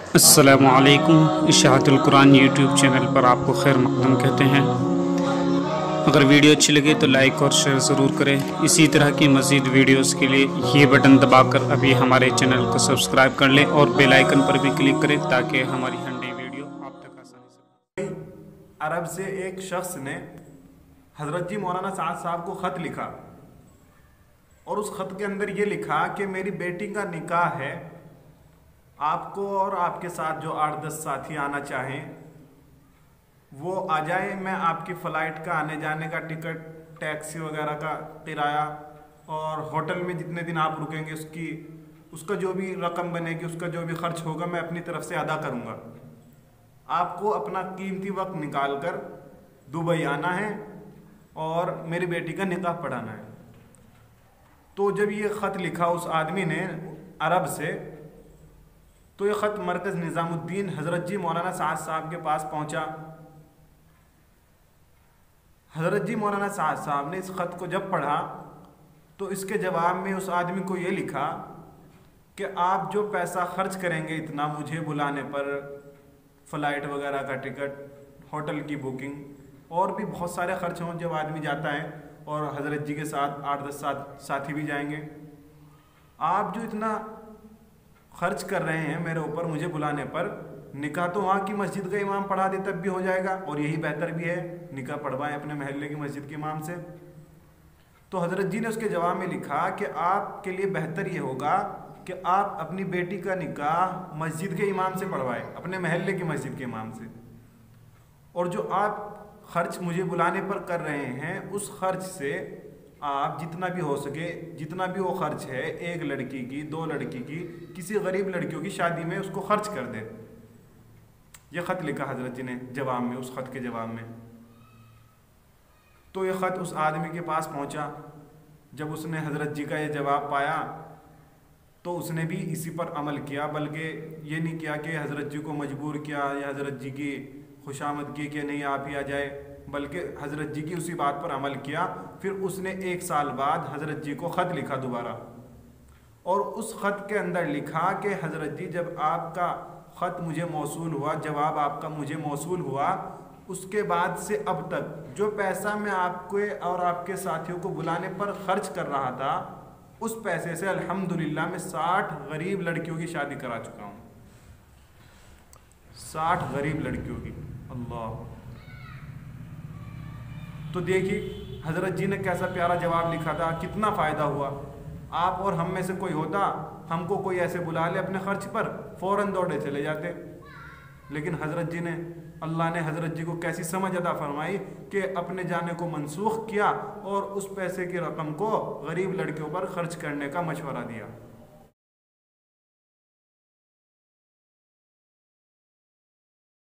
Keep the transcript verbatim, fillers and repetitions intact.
अस्सलामुअलैकुम। इशाअतुल Quran YouTube channel पर आपको खैर मक़दम कहते हैं। अगर वीडियो अच्छी लगे तो लाइक और शेयर ज़रूर करें। इसी तरह की मज़ीद वीडियोस के लिए ये बटन दबाकर अभी हमारे चैनल को सब्सक्राइब कर लें और बेल आइकन पर भी क्लिक करें ताकि हमारी हर नई वीडियो आप तक आसानी से। अरब से एक शख्स ने हज़रत जी मौलाना साद साहब को ख़त लिखा और उस ख़त के अंदर ये लिखा कि मेरी बेटी का निकाह है, आपको और आपके साथ जो आठ दस साथी आना चाहें वो आ जाए। मैं आपकी फ़्लाइट का आने जाने का टिकट, टैक्सी वगैरह का किराया और होटल में जितने दिन आप रुकेंगे उसकी उसका जो भी रकम बनेगी, उसका जो भी खर्च होगा मैं अपनी तरफ से अदा करूँगा। आपको अपना कीमती वक्त निकाल कर दुबई आना है और मेरी बेटी का निकाह पढ़ाना है। तो जब ये ख़त लिखा उस आदमी ने अरब से, तो ये ख़त मरकज़ निज़ामुद्दीन हज़रत जी मौलाना साद साहब के पास पहुंचा। हज़रत जी मौलाना साद साहब ने इस ख़त को जब पढ़ा तो इसके जवाब में उस आदमी को ये लिखा कि आप जो पैसा खर्च करेंगे इतना मुझे बुलाने पर, फ़्लाइट वगैरह का टिकट, होटल की बुकिंग और भी बहुत सारे खर्च हों जब आदमी जाता है, और हज़रत जी के साथ आठ दस साथ साथी भी जाएंगे, आप जो इतना खर्च कर रहे हैं मेरे ऊपर मुझे बुलाने पर, निकाह तो वहाँ की मस्जिद का इमाम पढ़ा दे तब भी हो जाएगा और यही बेहतर भी है, निकाह पढ़वाएं अपने महल्ले की मस्जिद के इमाम से। तो हज़रत जी ने उसके जवाब में लिखा कि आपके लिए बेहतर ये होगा कि आप अपनी बेटी का निकाह मस्जिद के इमाम से पढ़वाएं, अपने महल्ले की मस्जिद के इमाम से, और जो आप खर्च मुझे बुलाने पर कर रहे हैं उस खर्च से आप जितना भी हो सके, जितना भी वो खर्च है, एक लड़की की, दो लड़की की, किसी गरीब लड़कियों की शादी में उसको खर्च कर दे। ये ख़त लिखा हज़रत जी ने जवाब में, उस ख़त के जवाब में। तो ये ख़त उस आदमी के पास पहुंचा। जब उसने हज़रत जी का ये जवाब पाया तो उसने भी इसी पर अमल किया, बल्कि ये नहीं किया कि हज़रत जी को मजबूर किया या हज़रत जी की खुशामद की कि नहीं आप ही आ जाए, बल्कि हज़रत जी की उसी बात पर अमल किया। फिर उसने एक साल बाद हज़रत जी को ख़त लिखा दोबारा, और उस ख़त के अंदर लिखा कि हज़रत जी जब आपका ख़त मुझे मौसूल हुआ, जवाब आपका मुझे मौसूल हुआ, उसके बाद से अब तक जो पैसा मैं आपको और आपके साथियों को बुलाने पर ख़र्च कर रहा था, उस पैसे से अल्हम्दुलिल्लाह मैं साठ गरीब लड़कियों की शादी करा चुका हूँ। साठ गरीब लड़कियों की। अल्लाह। तो देखिए हज़रत जी ने कैसा प्यारा जवाब लिखा था, कितना फ़ायदा हुआ। आप और हम में से कोई होता, हमको कोई ऐसे बुला ले अपने खर्च पर, फ़ौरन दौड़े चले जाते। लेकिन हज़रत जी ने, अल्लाह ने हज़रत जी को कैसी समझ अता फरमाई कि अपने जाने को मनसूख किया और उस पैसे की रकम को गरीब लड़कियों पर खर्च करने का मशवरा दिया।